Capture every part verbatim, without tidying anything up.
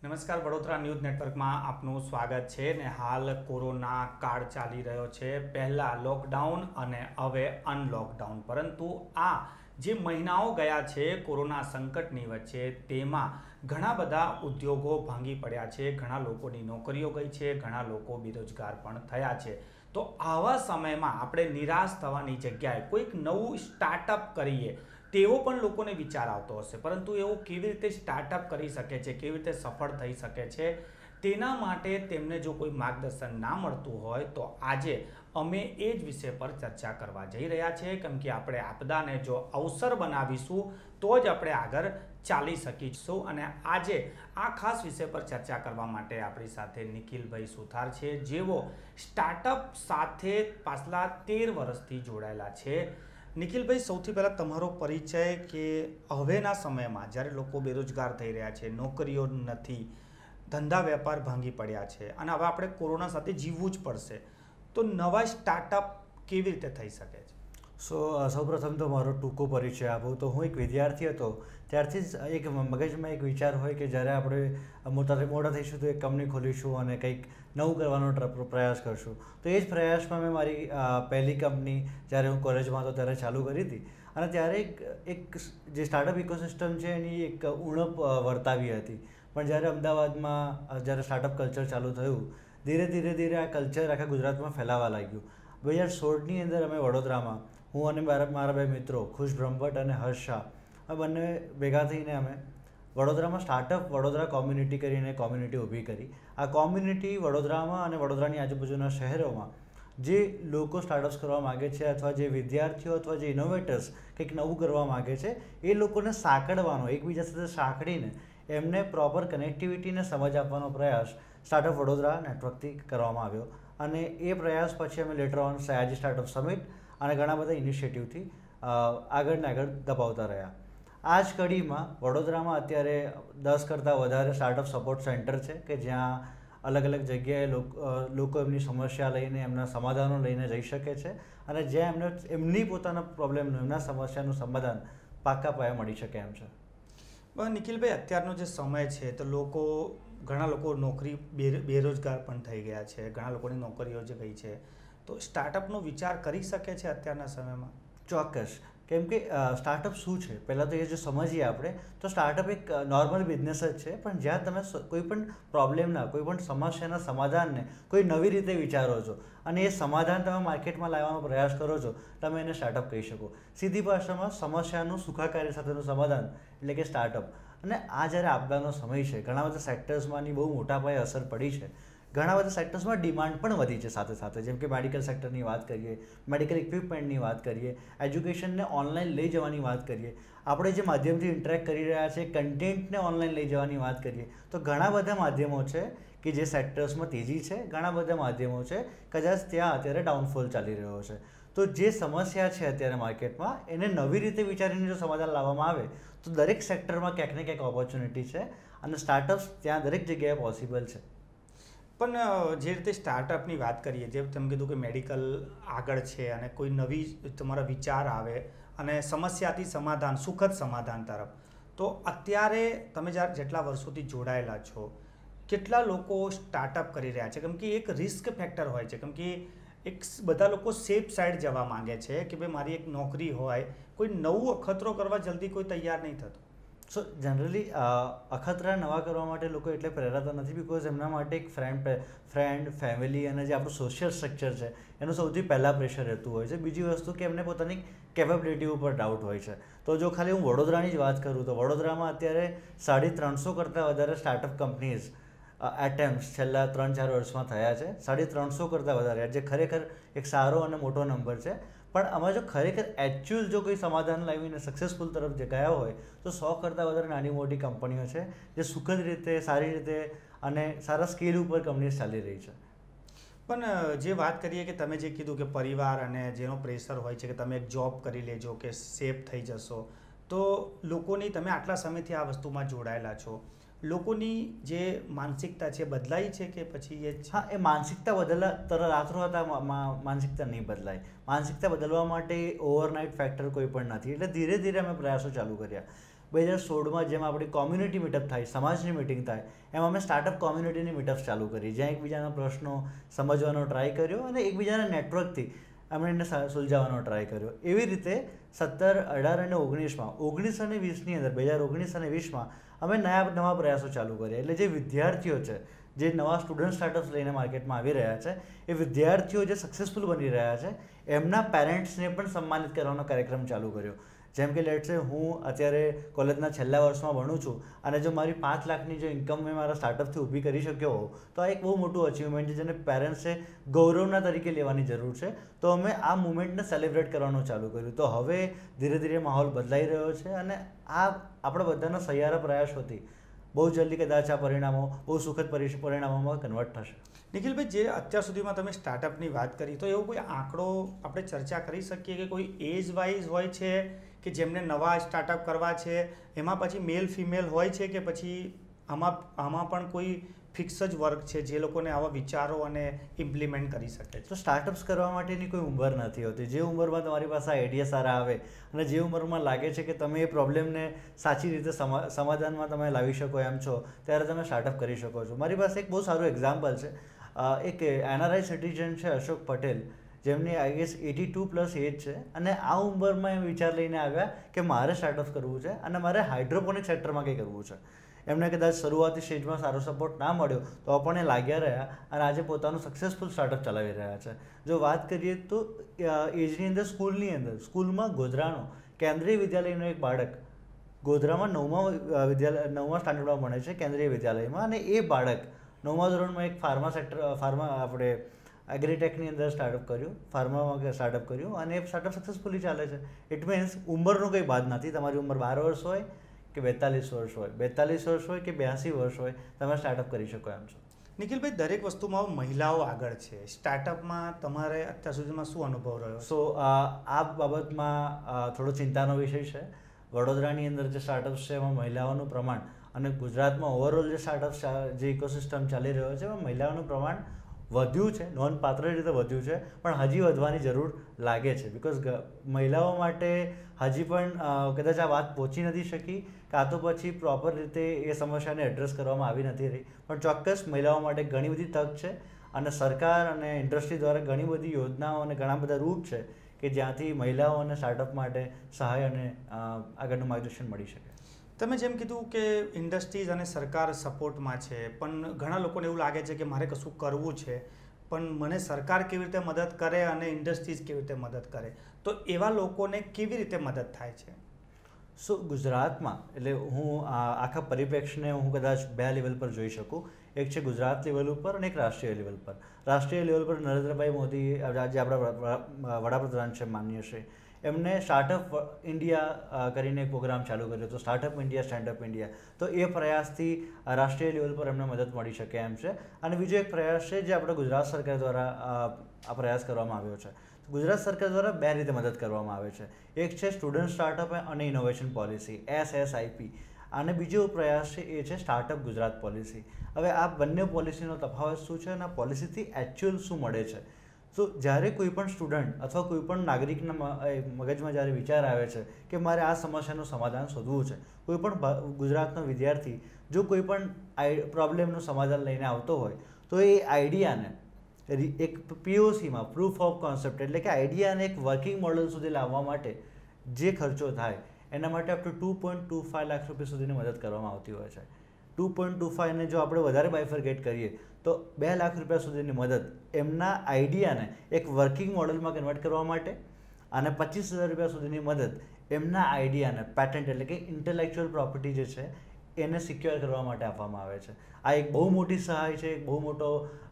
નમસ્કાર, વડોદરા ન્યૂઝ નેટવર્કમાં આપનું સ્વાગત છે ને હાલ કોરોના કાળ ચાલી રહ્યો છે. પહેલાં લોકડાઉન અને હવે અનલોકડાઉન, પરંતુ આ જે મહિનાઓ ગયા છે કોરોના સંકટની વચ્ચે, તેમાં ઘણા બધા ઉદ્યોગો ભાંગી પડ્યા છે, ઘણા લોકોની નોકરીઓ ગઈ છે, ઘણા લોકો બેરોજગાર પણ થયા છે. તો આવા સમયમાં આપણે નિરાશ થવાની જગ્યાએ કોઈક નવું સ્ટાર્ટઅપ કરીએ તેવો પણ લોકોને વિચાર આવતો હશે, પરંતુ એવો કેવી રીતે સ્ટાર્ટઅપ કરી શકે છે, કેવી રીતે સફળ થઈ શકે છે, તેના માટે તેમને જો કોઈ માર્ગદર્શન ના મળતું હોય તો આજે અમે એ જ વિષય પર ચર્ચા કરવા જઈ રહ્યા છીએ. કેમ કે આપણે આપદાને જો અવસર બનાવીશું તો જ આપણે આગળ ચાલી શકીશું. અને આજે આ ખાસ વિષય પર ચર્ચા કરવા માટે આપણી સાથે નિખિલભાઈ સુથાર છે, જેઓ સ્ટાર્ટઅપ સાથે પાછલા તેર વર્ષથી જોડાયેલા છે. નિખિલભાઈ, સૌથી પહેલાં તમારો પરિચય, કે હવેના સમયમાં જ્યારે લોકો બેરોજગાર થઈ રહ્યા છે, નોકરીઓ નથી, ધંધા વેપાર ભાંગી પડ્યા છે અને હવે આપણે કોરોના સાથે જીવવું જ પડશે, તો નવા સ્ટાર્ટઅપ કેવી રીતે થઈ શકે છે? સો સૌપ્રથમ તો મારો ટૂંકો પરિચય આપું તો હું એક વિદ્યાર્થી હતો ત્યારથી જ એક મગજમાં એક વિચાર હોય કે જ્યારે આપણે મોટા મોટા થઈશું તો એક કંપની ખોલીશું અને કંઈક નવું કરવાનો પ્રયાસ કરશું. તો એ જ પ્રયાસમાં મેં મારી પહેલી કંપની જ્યારે હું કોલેજમાં હતો ત્યારે ચાલુ કરી હતી. અને ત્યારે એક એક જે સ્ટાર્ટઅપ ઇકોસિસ્ટમ છે એની એક ઉણપ વર્તાવી હતી. પણ જ્યારે અમદાવાદમાં જ્યારે સ્ટાર્ટઅપ કલ્ચર ચાલુ થયું, ધીરે ધીરે ધીરે આ કલ્ચર આખા ગુજરાતમાં ફેલાવા લાગ્યું. બે હજાર સોળની અંદર અમે વડોદરામાં, હું અને મારા મારા બે મિત્રો ખુશ બ્રહ્મભટ્ટ અને હર્ષ શાહ, આ બંને ભેગા થઈને અમે વડોદરામાં સ્ટાર્ટઅપ વડોદરા કોમ્યુનિટી કરીને કોમ્યુનિટી ઊભી કરી. આ કોમ્યુનિટી વડોદરામાં અને વડોદરાની આજુબાજુના શહેરોમાં જે લોકો સ્ટાર્ટઅપ્સ કરવા માગે છે, અથવા જે વિદ્યાર્થીઓ અથવા જે ઇનોવેટર્સ કંઈક નવું કરવા માગે છે, એ લોકોને સાંકળવાનો, એકબીજા સાથે સાંકળીને એમને પ્રોપર કનેક્ટિવિટીને સમજ આપવાનો પ્રયાસ સ્ટાર્ટઅપ વડોદરા નેટવર્કથી કરવામાં આવ્યો. અને એ પ્રયાસ પછી અમે later on Sayaji startup summit અને ઘણા બધા ઇનિશિયેટિવથી આગળ ને આગળ દબાવતા રહ્યા. આ જ કડીમાં વડોદરામાં અત્યારે દસ કરતાં વધારે સ્ટાર્ટઅપ સપોર્ટ સેન્ટર છે કે જ્યાં અલગ અલગ જગ્યાએ લોકો એમની સમસ્યા લઈને, એમના સમાધાનો લઈને જઈ શકે છે અને જ્યાં એમને એમની પોતાના પ્રોબ્લેમનું, એમના સમસ્યાનું સમાધાન પાક્કા પાયે મળી શકે એમ છે. નિખિલભાઈ, અત્યારનો જે સમય છે તો લોકો ઘણા લોકો નોકરી બેરોજગાર પણ થઈ ગયા છે, ઘણા લોકોની નોકરીઓ જે ગઈ છે, તો સ્ટાર્ટઅપનો વિચાર કરી શકે છે અત્યારના સમયમાં? ચોક્કસ. કેમ કે સ્ટાર્ટઅપ શું છે, પહેલાં તો એ જો સમજીએ આપણે, તો સ્ટાર્ટઅપ એક નોર્મલ બિઝનેસ જ છે, પણ જ્યાં તમે કોઈ પણ પ્રોબ્લેમના, કોઈ પણ સમસ્યાના સમાધાનને કોઈ નવી રીતે વિચારો છો અને એ સમાધાન તમે માર્કેટમાં લાવવાનો પ્રયાસ કરો છો, તમે એને સ્ટાર્ટઅપ કહી શકો. સીધી ભાષામાં સમસ્યાનું સુખાકારી સાથેનું સમાધાન એટલે કે સ્ટાર્ટઅપ. અને આ જ્યારે આપદાનો સમય છે, ઘણા બધા સેક્ટર્સમાંની બહુ મોટા પાયે અસર પડી છે. ઘણા બધા સેક્ટર્સમાં ડિમાન્ડ પણ વધી છે સાથે સાથે, જેમ કે મેડિકલ સેક્ટરની વાત કરીએ, મેડિકલ ઇક્વિપમેન્ટની વાત કરીએ, એજ્યુકેશનને ઓનલાઈન લઈ જવાની વાત કરીએ, આપણે જે માધ્યમથી ઇન્ટરેક્ટ કરી રહ્યા છીએ કન્ટેન્ટને ઓનલાઈન લઈ જવાની વાત કરીએ, તો ઘણા બધા માધ્યમો છે કે જે સેક્ટર્સમાં તેજી છે, ઘણા બધા માધ્યમો છે કદાચ ત્યાં અત્યારે ડાઉનફોલ ચાલી રહ્યો છે. તો જે સમસ્યા છે અત્યારે માર્કેટમાં, એને નવી રીતે વિચારીને જો સમાધાન લાવવામાં આવે તો દરેક સેક્ટરમાં ક્યાંક ને ક્યાંક ઓપોર્ચ્યુનિટી છે અને સ્ટાર્ટઅપ્સ ત્યાં દરેક જગ્યાએ પોસિબલ છે. પણ જે રીતે સ્ટાર્ટઅપની વાત કરીએ, જેમ તમે કીધું કે મેડિકલ આગળ છે અને કોઈ નવી તમારા વિચાર આવે અને સમસ્યાથી સમાધાન, સુખદ સમાધાન તરફ, તો અત્યારે તમે જ્યારે જેટલા વર્ષોથી જોડાયેલા છો, કેટલા લોકો સ્ટાર્ટઅપ કરી રહ્યા છે? કેમ કે એક રિસ્ક ફેક્ટર હોય છે, કેમ કે એક બધા લોકો સેફ સાઈડ જવા માંગે છે કે ભાઈ મારી એક નોકરી હોય, કોઈ નવું અખતરો કરવા જલ્દી કોઈ તૈયાર નહીં થતું. સો જનરલી અખતરા નવા કરવા માટે લોકો એટલે પ્રેરાતા નથી, બિકોઝ એમના માટે એક ફ્રેન્ડ ફ્રેન્ડ ફેમિલી અને જે આપણું સોશિયલ સ્ટ્રક્ચર છે એનું સૌથી પહેલાં પ્રેશર રહેતું હોય છે. બીજી વસ્તુ કે એમને પોતાની કેપેબિલિટી ઉપર ડાઉટ હોય છે. તો જો ખાલી હું વડોદરાની જ વાત કરું તો વડોદરામાં અત્યારે સાડી ત્રણસો કરતાં વધારે સ્ટાર્ટઅપ કંપનીઝ એટેમ્પ્ટ છેલ્લા ત્રણ ચાર વર્ષમાં થયા છે. સાડી ત્રણસો કરતાં વધારે, જે ખરેખર એક સારો અને મોટો નંબર છે. પણ આમાં જો ખરેખર એકચ્યુઅલ જો કોઈ સમાધાન લાવીને સક્સેસફુલ તરફ જે ગયા હોય તો સો કરતાં વધારે નાની મોટી કંપનીઓ છે જે સુખદ રીતે, સારી રીતે અને સારા સ્કેલ ઉપર કંપનીઝ ચાલી રહી છે. પણ જે વાત કરીએ કે તમે જે કીધું કે પરિવાર અને જેનો પ્રેશર હોય છે કે તમે એક જોબ કરી લેજો કે સેફ થઈ જશો, તો લોકોની, તમે આટલા સમયથી આ વસ્તુમાં જોડાયેલા છો, લોકોની જે માનસિકતા છે બદલાઈ છે કે પછી એ? હા, એ માનસિકતા બદલા તરત રાતોરાત માનસિકતા નહીં બદલાય. માનસિકતા બદલવા માટે ઓવરનાઇટ ફેક્ટર કોઈ પણ નથી. એટલે ધીરે ધીરે અમે પ્રયાસો ચાલુ કર્યા. બે હજાર સોળમાં જેમ આપણી કોમ્યુનિટી મીટઅપ થાય, સમાજની મિટિંગ થાય, એમ અમે સ્ટાર્ટઅપ કોમ્યુનિટીની મીટઅપ્સ ચાલુ કરી, જ્યાં એકબીજાના પ્રશ્નો સમજવાનો ટ્રાય કર્યો અને એકબીજાના નેટવર્કથી અમે એને સુલઝાવવાનો ટ્રાય કર્યો. એવી રીતે સત્તર, અઢાર અને ઓગણીસમાં ઓગણીસ અને વીસની અંદર બે હજાર ઓગણીસ અને વીસમાં અમે નયા નવા પ્રયાસો ચાલુ કર્યા. એટલે જે વિદ્યાર્થીઓ છે, જે નવા સ્ટુડન્ટ સ્ટાર્ટઅપ્સ લઈને માર્કેટમાં આવી રહ્યા છે, એ વિદ્યાર્થીઓ જે સક્સેસફુલ બની રહ્યા છે એમના પેરેન્ટ્સને પણ સન્માનિત કરવાનો કાર્યક્રમ ચાલુ કર્યો. જેમ કે લેટ્સ સે હું અત્યારે કોલેજના છેલ્લા વર્ષમાં ભણું છું અને જો મારી પાંચ લાખની જો ઇન્કમ મેં મારા સ્ટાર્ટઅપથી ઊભી કરી શક્યો હોઉં તો આ એક બહુ મોટું અચીવમેન્ટ છે, જેને પેરેન્ટ્સે ગૌરવના તરીકે લેવાની જરૂર છે. તો અમે આ મુમેન્ટને સેલિબ્રેટ કરવાનું ચાલુ કર્યું. તો હવે ધીરે ધીરે માહોલ બદલાઈ રહ્યો છે અને આ આપણા બધાના સહિયારા પ્રયાસોથી બહુ જલ્દી કદાચ આ પરિણામો બહુ સુખદ પરિણામોમાં કન્વર્ટ થશે. નિખિલભાઈ, જે અત્યાર સુધીમાં તમે સ્ટાર્ટઅપની વાત કરી, તો એવો કોઈ આંકડો આપણે ચર્ચા કરી શકીએ કે કોઈ એજ વાઇઝ હોય છે કે જેમને નવા સ્ટાર્ટઅપ કરવા છે, એમાં પછી મેલ ફિમેલ હોય છે કે પછી આમાં આમાં પણ કોઈ ફિક્સ જ વર્ક છે જે લોકોને આવા વિચારો અને ઇમ્પ્લિમેન્ટ કરી શકે છે? તો સ્ટાર્ટઅપ્સ કરવા માટેની કોઈ ઉંમર નથી હોતી. જે ઉંમરમાં તમારી પાસે આઈડિયા સારા આવે અને જે ઉંમરમાં લાગે છે કે તમે એ પ્રોબ્લેમને સાચી રીતે સમાધાનમાં તમે લાવી શકો એમ છો, ત્યારે તમે સ્ટાર્ટઅપ કરી શકો છો. મારી પાસે એક બહુ સારું એક્ઝામ્પલ છે. એક એનઆરઆઈ સિટીઝન છે અશોક પટેલ, જેમની I guess eighty two plus age છે અને આ ઉંમરમાં એમ વિચાર લઈને આવ્યા કે મારે સ્ટાર્ટઅપ કરવું છે અને મારે હાઇડ્રોપોનિક સેક્ટરમાં કંઈ કરવું છે. એમને કદાચ શરૂઆતી સ્ટેજમાં સારો સપોર્ટ ના મળ્યો તો પણ એ લાગ્યા રહ્યા અને આજે પોતાનું સક્સેસફુલ સ્ટાર્ટઅપ ચલાવી રહ્યા છે. જો વાત કરીએ તો એજની અંદર સ્કૂલની અંદર સ્કૂલમાં ગોધરાનો કેન્દ્રીય વિદ્યાલયનો એક બાળક ગોધરામાં નવમા વિદ્યાલય નવમા સ્ટાન્ડર્ડમાં ભણે છે કેન્દ્રીય વિદ્યાલયમાં, અને એ બાળક નવમા ધોરણમાં એક ફાર્મા સેક્ટર ફાર્મા આપણે એગ્રીટેકની અંદર સ્ટાર્ટઅપ કર્યું, ફાર્મામાં સ્ટાર્ટઅપ કર્યું અને એ સ્ટાર્ટઅપ સક્સેસફુલી ચાલે છે. ઇટ મીન્સ ઉંમરનો કંઈ બાદ નથી. તમારી ઉંમર બાર વર્ષ હોય કે બેતાલીસ વર્ષ હોય, બેતાલીસ વર્ષ હોય કે બ્યાસી વર્ષ હોય, તમે સ્ટાર્ટઅપ કરી શકો એમ છો. નિખિલભાઈ, દરેક વસ્તુમાં મહિલાઓ આગળ છે. સ્ટાર્ટઅપમાં તમારે અત્યાર સુધીમાં શું અનુભવ રહ્યો? સો આ બાબતમાં થોડો ચિંતાનો વિષય છે. વડોદરાની અંદર જે સ્ટાર્ટઅપ્સ છે એમાં મહિલાઓનું પ્રમાણ અને ગુજરાતમાં ઓવરઓલ જે સ્ટાર્ટઅપ્સ જે ઇકોસિસ્ટમ ચાલી રહ્યો છે એમાં મહિલાઓનું પ્રમાણ વધ્યું છે, નોંધપાત્ર રીતે વધ્યું છે, પણ હજી વધવાની જરૂર લાગે છે. બિકોઝ મહિલાઓ માટે હજી પણ કદાચ આ વાત પહોંચી નથી શકી, કાં તો પછી પ્રોપર રીતે એ સમસ્યાને એડ્રેસ કરવામાં આવી નથી રહી. પણ ચોક્કસ મહિલાઓ માટે ઘણી બધી તક છે અને સરકાર અને ઇન્ડસ્ટ્રી દ્વારા ઘણી બધી યોજનાઓ અને ઘણા બધા રૂટ છે કે જ્યાંથી મહિલાઓ અને સ્ટાર્ટઅપ માટે સહાય અને આગળનું માર્ગદર્શન મળી શકે. તમે જેમ કીધું કે ઇન્ડસ્ટ્રીઝ અને સરકાર સપોર્ટમાં છે, પણ ઘણા લોકોને એવું લાગે છે કે મારે કશું કરવું છે પણ મને સરકાર કેવી રીતે મદદ કરે અને ઇન્ડસ્ટ્રીઝ કેવી રીતે મદદ કરે, તો એવા લોકોને કેવી રીતે મદદ થાય છે? સો ગુજરાતમાં એટલે હું આખા પરિપ્રેક્ષને હું કદાચ બે લેવલ પર જોઈ શકું. એક છે ગુજરાત લેવલ ઉપર અને એક રાષ્ટ્રીય લેવલ પર. રાષ્ટ્રીય લેવલ પર નરેન્દ્રભાઈ મોદી આજે આપણા વડાપ્રધાન છે માનનીય શ્રી, એમને સ્ટાર્ટઅપ ઇન્ડિયા કરીને એક પ્રોગ્રામ ચાલુ કર્યો હતો, સ્ટાર્ટઅપ ઇન્ડિયા સ્ટેન્ડઅપ ઇન્ડિયા. તો એ પ્રયાસથી રાષ્ટ્રીય લેવલ પર એમને મદદ મળી શકે એમ છે. અને બીજો એક પ્રયાસ છે જે આપણે ગુજરાત સરકાર દ્વારા આ પ્રયાસ કરવામાં આવ્યો છે. ગુજરાત સરકાર દ્વારા બે રીતે મદદ કરવામાં આવે છે. એક છે સ્ટુડન્ટ સ્ટાર્ટઅપ અને innovation policy S S I P, અને બીજો પ્રયાસ છે એ છે સ્ટાર્ટઅપ ગુજરાત પોલિસી. હવે આ બંને પોલિસીનો તફાવત શું છે અને આ પોલિસીથી એકચ્યુઅલ શું મળે છે? તો જ્યારે કોઈ પણ સ્ટુડન્ટ અથવા કોઈ પણ નાગરિકના મગજમાં જ્યારે વિચાર આવે છે કે મારે આ સમસ્યાનું સમાધાન શોધવું છે, કોઈ પણ ગુજરાતનો વિદ્યાર્થી જો કોઈ પણ આઈ પ્રોબ્લેમનું સમાધાન લઈને આવતો હોય તો એ આઈડિયાને એક પીઓસીમાં પ્રૂફ ઓફ કોન્સેપ્ટ એટલે કે આઈડિયાને એક વર્કિંગ મોડલ સુધી લાવવા માટે જે ખર્ચો થાય એના માટે up to two point two five lakh રૂપિયા સુધીની મદદ કરવામાં આવતી હોય છે. ટુ પોઈન્ટ ટુ ફાઇવને જો આપણે વધારે બાયફર્ગેટ કરીએ તો બે લાખ રૂપિયા સુધીની મદદ એમના આઈડિયાને એક વર્કિંગ મોડલમાં કન્વર્ટ કરવા માટે, અને પચીસ હજાર રૂપિયા સુધીની મદદ એમના આઈડિયાને પેટન્ટ એટલે કે ઇન્ટેલેક્ચ્યુઅલ પ્રોપર્ટી જે છે એને સિક્યોર કરવા માટે આપવામાં આવે છે. આ એક બહુ મોટી સહાય છે, એક બહુ મોટો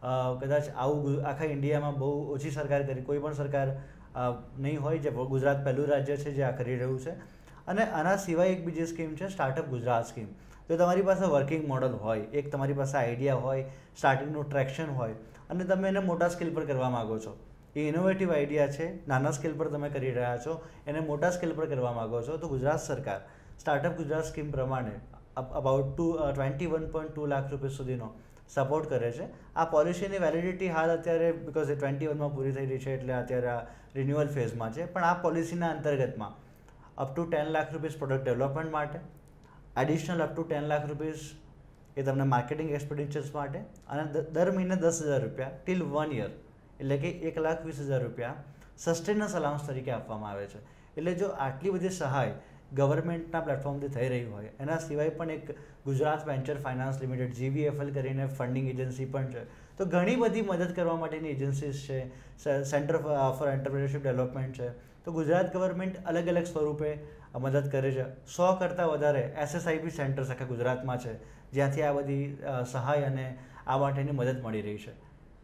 કદાચ આવું આખા ઇન્ડિયામાં બહુ ઓછી સરકાર કરી, કોઈ પણ સરકાર નહીં હોય, જે ગુજરાત પહેલું રાજ્ય છે જે આ કરી રહ્યું છે. અને આના સિવાય એક બીજી સ્કીમ છે સ્ટાર્ટઅપ ગુજરાત સ્કીમ. તો તમારી પાસે વર્કિંગ મોડલ હોય, એક તમારી પાસે આઈડિયા હોય, સ્ટાર્ટિંગનું ટ્રેક્શન હોય અને તમે એને મોટા સ્કેલ પર કરવા માગો છો, એ ઇનોવેટિવ આઈડિયા છે, નાના સ્કેલ પર તમે કરી રહ્યા છો, એને મોટા સ્કેલ પર કરવા માગો છો, તો ગુજરાત સરકાર સ્ટાર્ટઅપ ગુજરાત સ્કીમ પ્રમાણે about two twenty one point two lakh રૂપિયા સુધીનો સપોર્ટ કરે છે. આ પોલિસીની વેલિડિટી હાલ અત્યારે બિકોઝ એ ટ્વેન્ટી વનમાં પૂરી થઈ રહી છે એટલે અત્યારે આ રિન્યુઅલ ફેઝમાં છે, પણ આ પોલિસીના અંતર્ગતમાં up to ten lakh rupees product development માટે, additional up to ten lakh rupees એ તમને માર્કેટિંગ એક્સપેન્ડિચર્સ માટે અને દર મહિને દસ હજાર રૂપિયા ટીલ વન યર એટલે કે એક લાખ વીસ હજાર રૂપિયા સસ્ટેનન્સ અલાઉન્સ તરીકે આપવામાં આવે છે. એટલે જો આટલી બધી સહાય ગવર્મેન્ટના પ્લેટફોર્મથી થઈ રહી હોય, એના સિવાય પણ એક Gujarat venture finance limited GVFL કરીને ફંડિંગ એજન્સી પણ છે, તો ઘણી બધી મદદ કરવા માટેની એજન્સીસ છે, સેન્ટર ફોર એન્ટરપ્રિન્યોરશિપ ડેવલપમેન્ટ છે. તો ગુજરાત ગવર્મેન્ટ અલગ અલગ સ્વરૂપે મદદ કરે છે. સો કરતાં વધારે એસએસઆઈપી સેન્ટર્સ આખા ગુજરાતમાં છે, જ્યાંથી આ બધી સહાય અને આ માટેની મદદ મળી રહી છે.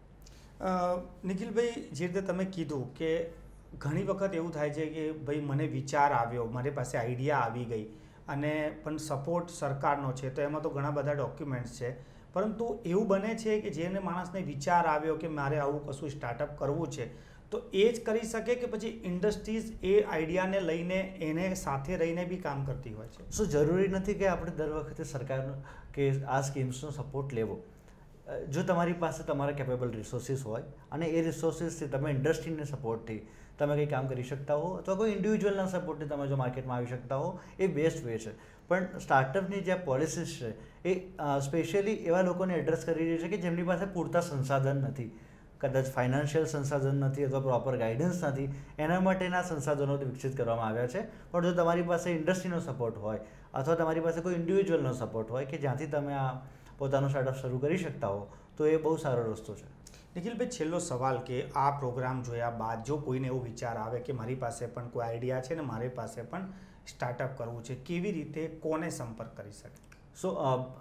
નિખિલભાઈ, જે રીતે તમે કીધું કે ઘણી વખત એવું થાય છે કે ભાઈ મને વિચાર આવ્યો, મારી પાસે આઈડિયા આવી ગઈ અને પણ સપોર્ટ સરકારનો છે, તો એમાં તો ઘણા બધા ડોક્યુમેન્ટ્સ છે, પરંતુ એવું બને છે કે જેને માણસને વિચાર આવ્યો કે મારે આવું કશું સ્ટાર્ટઅપ કરવું છે, તો એ જ કરી શકે કે પછી ઇન્ડસ્ટ્રીઝ એ આઈડિયાને લઈને એને સાથે રહીને બી કામ કરતી હોય છે? શું જરૂરી નથી કે આપણે દર વખતે સરકારનો કે આ સ્કીમ્સનો સપોર્ટ લેવો? જો તમારી પાસે તમારા કેપેબલ રિસોર્સિસ હોય અને એ રિસોર્સિસથી તમે ઇન્ડસ્ટ્રીને સપોર્ટથી તમે કંઈ કામ કરી શકતા હો અથવા કોઈ ઇન્ડિવિજ્યુઅલના સપોર્ટથી તમે જો માર્કેટમાં આવી શકતા હો, એ બેસ્ટ વે છે. પણ સ્ટાર્ટઅપની જે પોલિસીસ છે એ સ્પેશિયલી એવા લોકોને એડ્રેસ કરી રહી છે કે જેમની પાસે પૂરતા સંસાધન નથી, કદાચ ફાઇનાન્શિયલ સંસાધન નથી અથવા પ્રોપર ગાઈડન્સ નથી, એના માટેના સંસાધનો વિકસિત કરવામાં આવ્યા છે. પણ જો તમારી પાસે ઇન્ડસ્ટ્રીનો સપોર્ટ હોય અથવા તમારી પાસે કોઈ ઇન્ડિવિજ્યુઅલનો સપોર્ટ હોય કે જ્યાંથી તમે આ પોતાનો સ્ટાર્ટઅપ શરૂ કરી શકતા હો, તો એ બહુ સારો રસ્તો છે. નિખિલભાઈ, છેલ્લો સવાલ કે આ પ્રોગ્રામ જોયા બાદ જો કોઈને એવો વિચાર આવે કે મારી પાસે પણ કોઈ આઈડિયા છે ને મારી પાસે પણ સ્ટાર્ટઅપ કરવું છે, કેવી રીતે કોને સંપર્ક કરી શકે? સો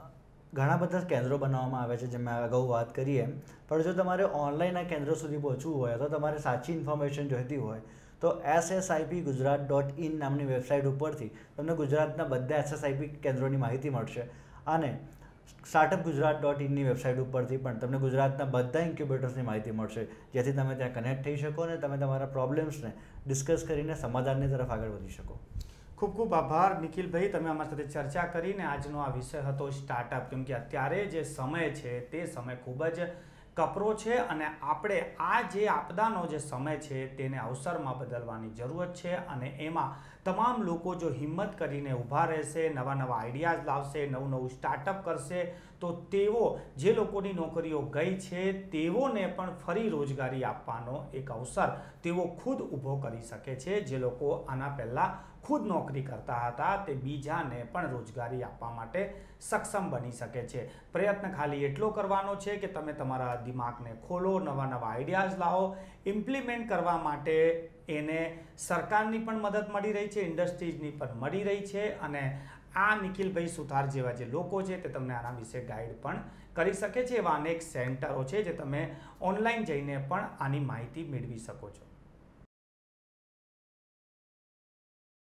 ઘણા બધા કેન્દ્રો બનાવવામાં આવે છે, જેમ મેં અગાઉ વાત કરી એમ. પણ જો તમારે ઓનલાઈન આ કેન્દ્રો સુધી પહોંચવું હોય અથવા તમારે સાચી ઇન્ફોર્મેશન જોઈતી હોય તો એસએસઆઈપી ગુજરાત ડોટ ઇન નામની વેબસાઇટ ઉપરથી તમને ગુજરાતના બધા એસએસઆઈપી કેન્દ્રોની માહિતી મળશે અને સ્ટાર્ટઅપ ગુજરાત ડોટ ઇનની વેબસાઇટ ઉપરથી પણ તમને ગુજરાતના બધા ઇન્ક્યુબેટર્સની માહિતી મળશે, જેથી તમે ત્યાં કનેક્ટ થઈ શકો અને તમે તમારા પ્રોબ્લેમ્સને ડિસ્કસ કરીને સમાધાનની તરફ આગળ વધી શકો. ખૂબ ખૂબ આભાર નિખિલભાઈ, તમે અમારી સાથે ચર્ચા કરીને. આજનો આ વિષય હતો સ્ટાર્ટઅપ, કેમ કે અત્યારે જે સમય છે તે સમય ખૂબ જ કપરો છે અને આપણે આ જે આપદાનો જે સમય છે તેને અવસરમાં બદલવાની જરૂરત છે અને એમાં તમામ લોકો જો હિંમત કરીને ઊભા રહેશે, નવા નવા આઈડિયાઝ લાવશે, નવું નવું સ્ટાર્ટઅપ કરશે, તો તેઓ જે લોકોની નોકરીઓ ગઈ છે તેઓને પણ ફરી રોજગારી આપવાનો એક અવસર તેઓ ખુદ ઊભો કરી શકે છે. જે લોકો આના પહેલાં ખુદ નોકરી કરતા હતા તે બીજાને પણ રોજગારી આપવા માટે સક્ષમ બની શકે છે. પ્રયત્ન ખાલી એટલો કરવાનો છે કે તમે તમારા દિમાગને ખોલો, નવા નવા આઈડિયાઝ લાવો. ઇમ્પ્લિમેન્ટ કરવા માટે એને સરકારની પણ મદદ મળી રહી છે, ઇન્ડસ્ટ્રીઝની પણ મળી રહી છે અને આ નિખિલભાઈ સુથાર જેવા જે લોકો છે તે તમને આના વિશે ગાઈડ પણ કરી શકે છે. એવા અનેક સેન્ટરો છે જે તમે ઓનલાઈન જઈને પણ આની માહિતી મેળવી શકો છો.